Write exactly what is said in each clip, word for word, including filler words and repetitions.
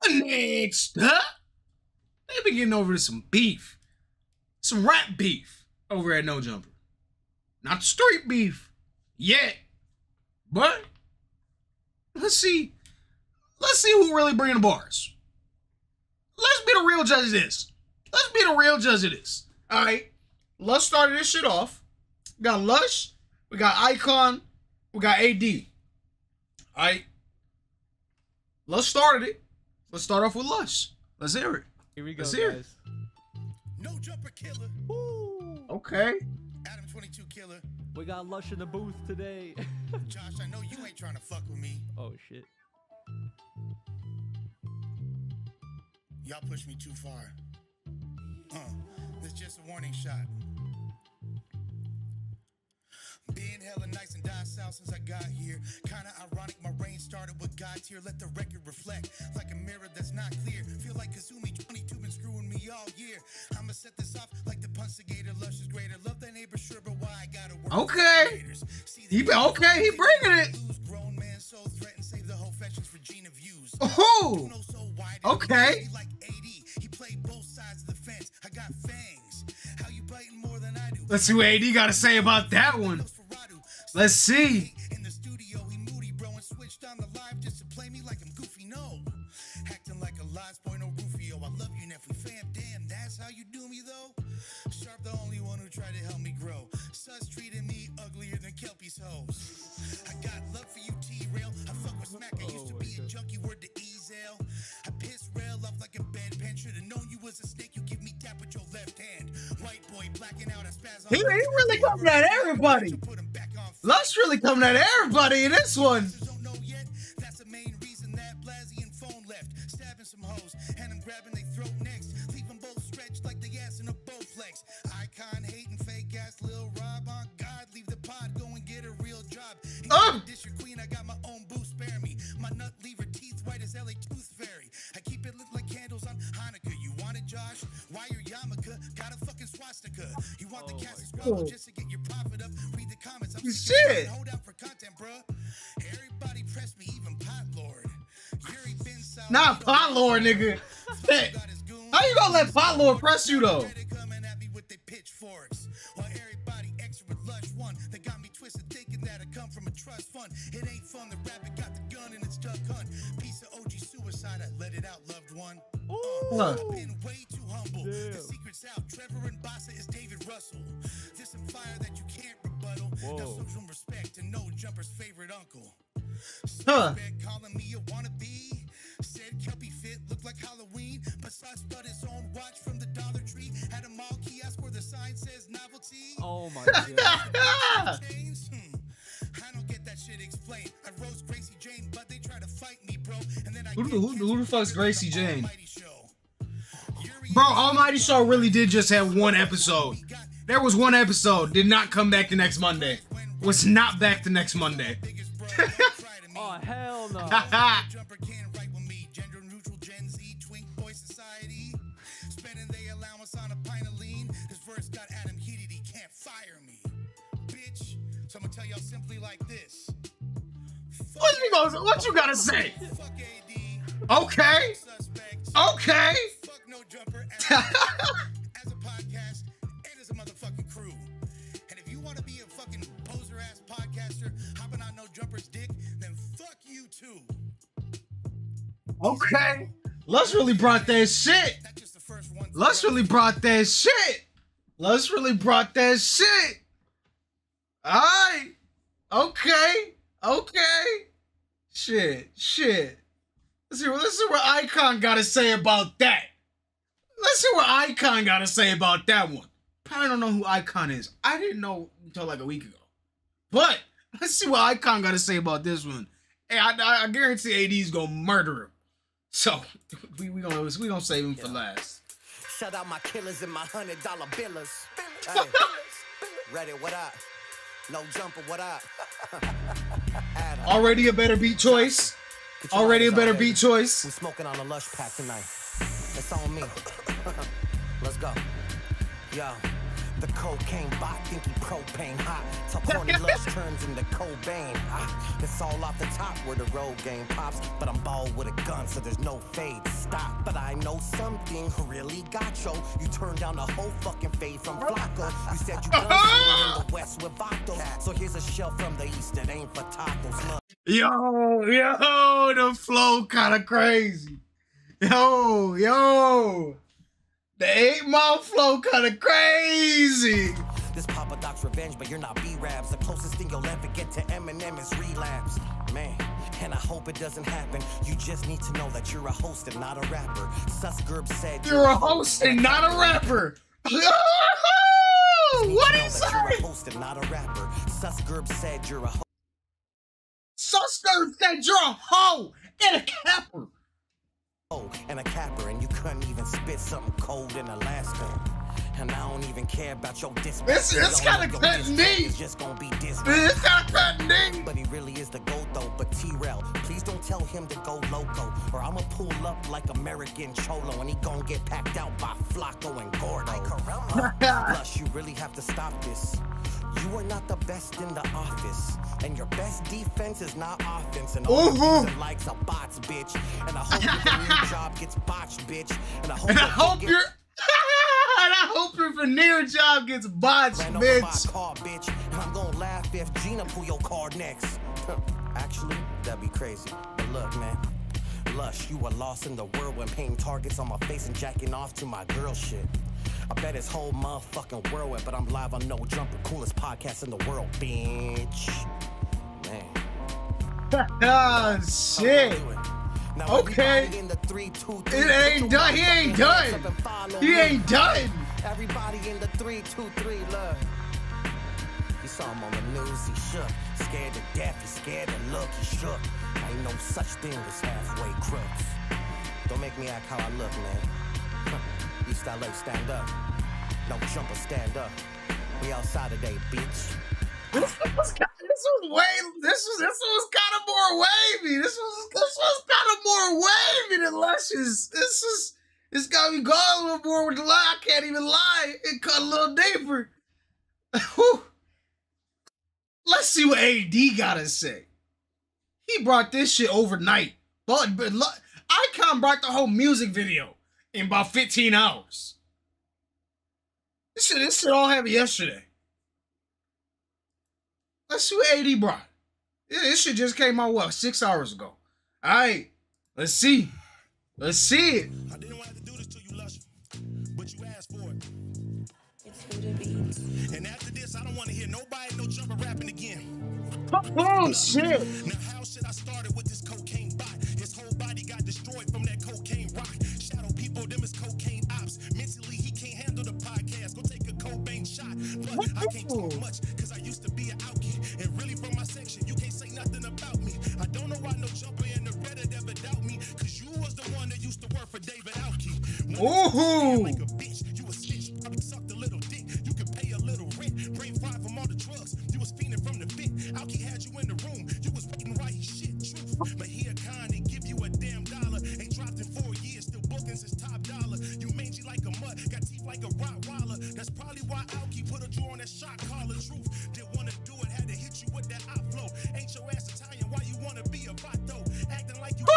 Next up, they be getting over to some beef. Some rap beef over at No Jumper. Not street beef yet. But let's see. Let's see who really bringing the bars. Let's be the real judge of this. Let's be the real judge of this. All right. Let's start this shit off. We got Lush. We got Icon. We got A D. All right. Let's start it. Let's start off with Lush. Let's hear it. Here we go, Let's hear guys. No Jumper killer. Woo. Okay. Adam twenty-two killer. We got Lush in the booth today. Josh, I know you ain't trying to fuck with me. Oh shit. Y'all pushed me too far. Uh, this just a warning shot. Being hella nice and docile since I got here. Kinda ironic, my reign started with God's here. Let the record reflect like a mirror that's not clear. Feel like Kazumi twenty-two been screwing me all year. I'ma set this off like the Punstigator. Lush is greater. Love that neighbor, sure, but why I gotta work. Okay. He be okay. He bringing it. Grown man soul threaten, save the whole fashions for Gina views. Oh. Okay. Like A D, he played both sides of the fence. I got fangs. How you biting more than I do? Let's see what A D got to say about that one. Let's see. In the studio, he moody, bro, and switched on the live just to play me like I'm goofy. No, acting like a lies boy, no Rufio. I love you, Nephew fam. Damn, that's how you do me though. Sharp, the only one who tried to help me grow. Sus treated me uglier than Kelpie's hoes. I got love for you, T-Rail. I fuck with Smack. I used to be a junkie, word to Ezel. I piss rail off like a bedpan. Should have known you was a snake. You give me tap with your left hand. White boy blacking out. I spaz on. He, he really coming at everybody. Lush really coming at everybody in this one. Don't know yet. That's the main reason that Blasey and Phone left. Stabbing some hoes and I'm grabbing they throat next. Leave them both stretched like the ass in a Bowflex. Icon hating fake ass Lil Rob. On God, leave the pod, go and get a real job. Uh. District Queen, I got my own booth, spare me. My nut lever teeth white as L A Tooth Fairy. I keep it lit like candles on Hanukkah. You want it, Josh? Why your yarmulke? Got a fucking swastika. You want the cast scrubble just to get your profit up? Read the comments. I'm Shit. Hold out for content, bruh. Everybody press me, even Pot Lord. Yuri been solid. Nah, Pot Lord, nigga. How you gonna let Pot Lord press you though? Coming at me with their pitchforks. While everybody extra with Lush one. They got me twisted thinking that I come from a trust fund. It ain't fun. The rabbit got the gun and it's duck hunt. Piece of O G suicide. I let it out, loved one. Uh, I've been way too humble. Damn. The secret's out. Trevor and Bossa is David Russell. There's some fire that you can't rebuttal. Whoa. Now show some respect to No Jumper's favorite uncle. Huh. Suspect calling me a wannabe. Said Kelpie fit looked like Halloween. But sus bought his own watch from the Dollar Tree. At a mall kiosk where the sign says novelty. Oh my god. Chains? Hmm. I don't get that shit explained. I roast Gracie Jane, but they try to fight me, bro. And then I Who, get who, who the fuck's kissed Gracie with the Jane? Almighty Show. Yuri Bro, Almighty Show really did just have one episode. There was one episode. Did not come back the next Monday. Was not back the next Monday. Oh hell no. Jumper can't write with me. Gender neutral Gen Z twink boy society. Spending their allowance on a pint of lean. This verse got Adam heated. He can't fire me, bitch. So I'm gonna tell y'all simply like this. What you gonna, what you gotta say? Fuck A D. Okay. Suspects. Okay. Fuck No Jumper as a, as a podcast and as a motherfucking crew. And if you want to be a fucking poser ass podcaster hopping on No Jumper's dick, then fuck you too. Okay. Lush really brought that shit. That's just the first one. Lush really brought that shit. Lush really brought that shit. Alright. Okay. Okay. Shit. Shit. Let's see, let's see what Icon gotta say about that. Let's see what Icon gotta say about that one. Probably don't know who Icon is. I didn't know until like a week ago. But let's see what Icon gotta say about this one. Hey, I, I, I guarantee A D's gonna murder him. So we we gonna we gonna save him for last. Shout out my killers and my hundred dollar billers. Hey, ready? What up? No Jumper. What up? Adam. Already a better beat choice. Already a better beat choice. We smoking on a Lush pack tonight. It's on me. Let's go. Yo. The cocaine bot think he propane hot. Till corny lust turns into Cobain. Ah, it's all off the top where the road game pops. But I'm bald with a gun, so there's no fade. Stop. But I know something who really got yo. You turned down the whole fucking fade from Flacco. You said you done something in the West with Vatos. So here's a shell from the East that ain't for tacos. Look. Yo, yo, the flow kind of crazy. Yo, yo. The eight mile flow kind of crazy. This Papa Doc's revenge, but you're not B-Rabs. The closest thing you'll ever get to Eminem is relapse. Man, and I hope it doesn't happen. You just need to know that you're a host and not a rapper. Sus Gerb said you're a host and not a rapper. What is that? You're a host and not a rapper. Sus Gerb said you're a host. Sus Gerb said you're a hoe and a capper. And a capper, and you couldn't even spit something cold in Alaska. And I don't even care about your diss. This is kind of cutting deep. It's just gonna be diss. It's kind of cutting deep. But he really is the GOAT though. But T-Rail, please don't tell him to go loco, or I'ma pull up like American Cholo, and he gonna get packed out by Flacco and Gordo. Plus, you really have to stop this. You are not the best in the office, and your best defense is not offense. And all the likes are bots, bitch. And I hope your new job gets botched, bitch. And I hope, and I hope your and I hope your veneer job gets botched, bitch. Car, bitch. And I'm gonna laugh if Gina pull your car next. Actually, that'd be crazy. But look, man. Lush, you are lost in the world when painting targets on my face and jacking off to my girl shit. I bet his whole motherfucking world went, but I'm live on No Jumper, coolest podcast in the world, bitch. Man. Ah, shit. Now, okay. In the three, two, three, it ain't done. He ain't done. He ain't done. Everybody in the three, two, three, look. You saw him on the news, he shook. Scared to death, he scared to look, he shook. Ain't no such thing as halfway crooks. Don't make me act how I look, man. East L A, stand up. No Jumper, stand up. We outside today, bitch. This was, this was way. This was this was kind of more wavy. This was this was kind of more wavy than Luscious. This is it's got me going a little more with the lie. I can't even lie. It cut a little deeper. Let's see what A D gotta say. He brought this shit overnight, but but Icon brought the whole music video in about fifteen hours. This shit, this shit all happened yesterday. Let's see what A D brought. Yeah, this shit just came out, what, six hours ago. All right, let's see. Let's see it. I didn't want to do this to you, Lush, but you asked for it. It's who to be. And after this, I don't want to hear nobody No Jumper rapping again. Oh, shit. Now, how should I start it with this cocaine bot? His whole body got destroyed from that cocaine rock. Shadow people, them is cocaine ops. Mentally, he can't handle the podcast. Go take a Cobain shot. But I can't talk much, because I used to be an out kid. And really, from my section, you can't say nothing about me. I don't know why No Jumper and the Reddit ever doubt me, because you was the one that used to work for David Alki. Ooh. Like a bitch, you a snitch. Probably sucked a little dick. You could pay a little rent. Brain fried from all the drugs. You was fiending from the fit. Alki had you in the room. You was waiting right shit. Truth. But he a kind and give you a damn dollar. Ain't dropped in four years. Still bookings is top dollar. You mangy like a mutt. Got teeth like a Rottweiler. That's probably why Alki put a draw on that shot collar. Truth. Didn't want to do it. Had to hit you with that op flow. Ain't your ass Italian. Why you want to be a bot though? Acting like you.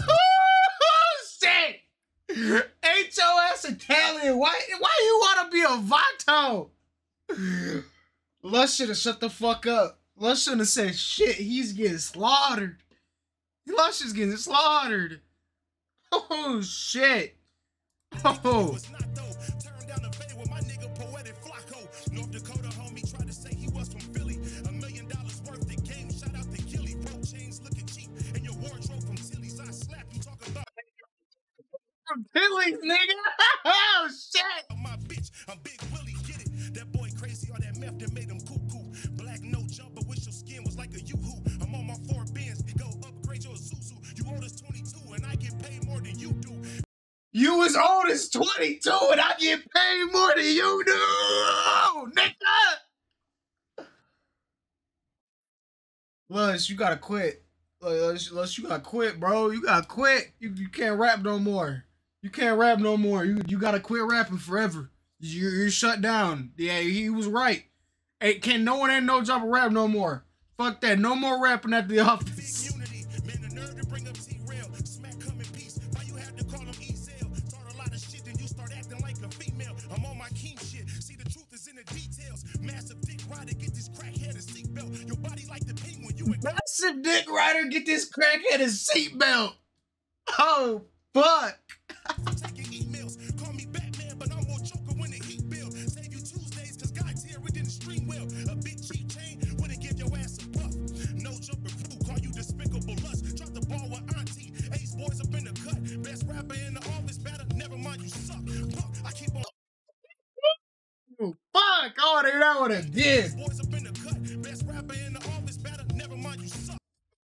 Shit. Ain't your ass Italian. Why, why you want to be a Vato? Lush should have shut the fuck up. Lush shouldn't have said shit. He's getting slaughtered. Lush is getting slaughtered. Oh, shit. Oh. Turn down the bay with my nigga Poetic Flacco. North Dakota homie tried to say he was from Philly. A million dollars worth of game. Shout out to Gilly. Broke chains looking cheap. And your wardrobe from Tilly's. I slap you talking about From Phillies, nigga. Oh, shit. my bitch. I'm Big Willie. Get it. That boy crazy. All that meth that made him cuckoo. Black No Jumper. Wish your skin was like a yoo-hoo. I'm on my four bins. Go upgrade your Zuzu. You owe us twenty-two and I get paid more than you do. You as old as twenty-two and I get paid more than you do, nigga. Lush, you gotta quit. Lush, Lush, you gotta quit, bro. You gotta quit. You, you can't rap no more. You can't rap no more. You you gotta quit rapping forever. You're, you're shut down. Yeah, he was right. Hey, can no one ain't no jumper rap no more? Fuck that. No more rapping at the office. Unity, man, the nerve to bring up T-Rail. Smack come in peace. Why you had to call him E-Sale? Talk a lot of shit, then you start acting like a female. I'm on my king shit. See, the truth is in the details. Massive dick rider, get this crackhead a seatbelt. Your body like the penguin. You and Massive dick rider, get this crackhead a seatbelt. Oh, fuck. taking emails. Call me Batman, but I'm more choker when the heat build. Save you Tuesdays, cause God's here, it didn't stream well. A big cheap chain wouldn't give your ass a buff. No jumper crew, call you despicable lust. Drop the ball with Auntie. Ace boys up in the cut. Best rapper in the office, better. Never mind, you suck. Punk, I keep on. Oh, fuck. I want to hear that one again. Boys up in the cut. Best rapper in the office, better. Never mind, you suck.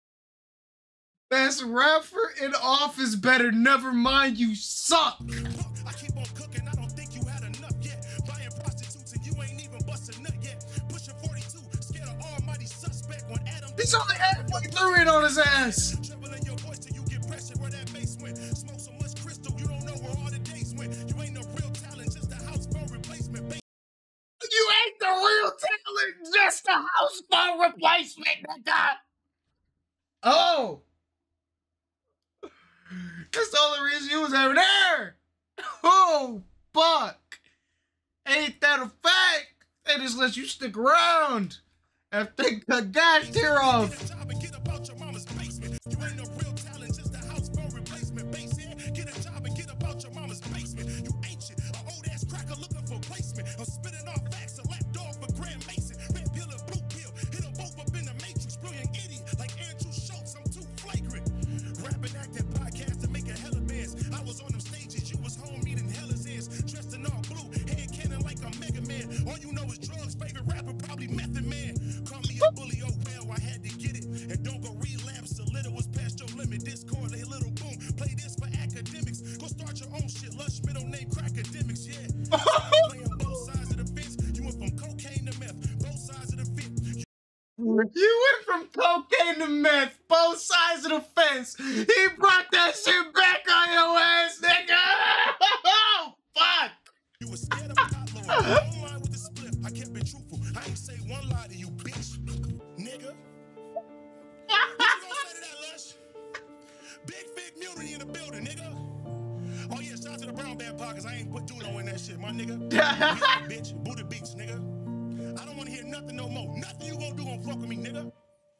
Best rapper in office better. Never mind, you suck. Punk, I keep on cooking. I don't think you had enough yet. Buying prostitutes and you ain't even busting nut yet. Pushing forty-two, scared of almighty suspect when Adam. He's only halfway through it on his ass. Trembling your voice till you get pressure where that bass went. Smoke so much crystal, you don't know where all the days went. You ain't no real talent, just a house phone replacement. Ba- You ain't the real talent, just a house phone replacement, nigga. Oh. That's the only reason you was ever there. Oh, fuck. Ain't that a fact? They just let you stick around after they cut God's tear off. Get a job and get about your mama's basement. You ain't no real talent, just a house phone replacement. Bass here, get a job and get about your mama's basement. You ancient, a old ass cracker looking for placement. I'm spitting off facts, a lapdog for Grand Mason. Red pill and blue pill, hit them both up in the matrix. Brilliant idiot, like Andrew Schultz, I'm too flagrant. Rapping, acting, podcast, and making hella bands. I was on them stages, you was home eating hella's ends. Dressed in all blue, head cannon like a Mega Man. All you know is drugs, favorite rapper, probably Method Man. Call me a bully, oh well, I had to get it. And don't go relapse, a little was past your limit. Discord, a little boom, play this for academics. Go start your own shit, Lush middle name, Crackademics, yeah. Playing both sides of the fence, you went from cocaine to meth, both sides of the fence. You went from cocaine to meth, both sides of the fence. He brought that shit back on your ass, nigga. Oh, fuck. You was scared of a hot lord. Don't lie with the split. I kept it truthful. I ain't say one lie to you, bitch. Nigga. What you gonna say to that, Lush? Big Fig Mutiny in the building, nigga. Oh yeah, shout out to the Brown Bag Pockets. I ain't put Duno in that shit, my nigga. Yeah, bitch. Booty Beats, nigga. I don't wanna hear nothing no more. Nothing you gonna do gonna fuck with me, nigga.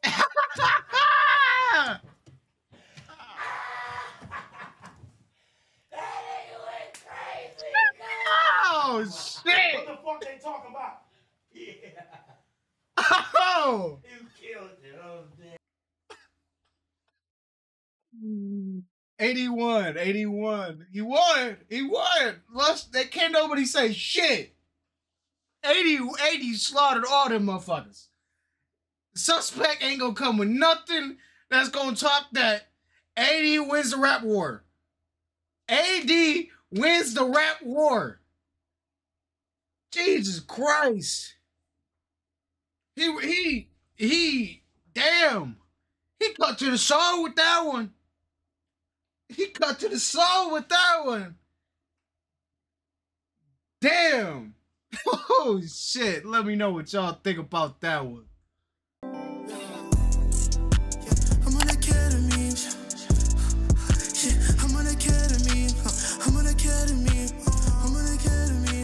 Oh, shit. What the fuck they talking about? Yeah. Oh. You killed it. Oh, damn. eighty-one, eighty-one. He won. He won. Lush, they can't nobody say shit. eighty, eighty slaughtered all them motherfuckers. Suspect ain't gonna come with nothing that's gonna top that. eighty wins the rap war. A D wins the rap war. Jesus Christ. He, he, he, damn. He cut to the soul with that one. He cut to the soul with that one. Damn. Oh, shit. Let me know what y'all think about that one.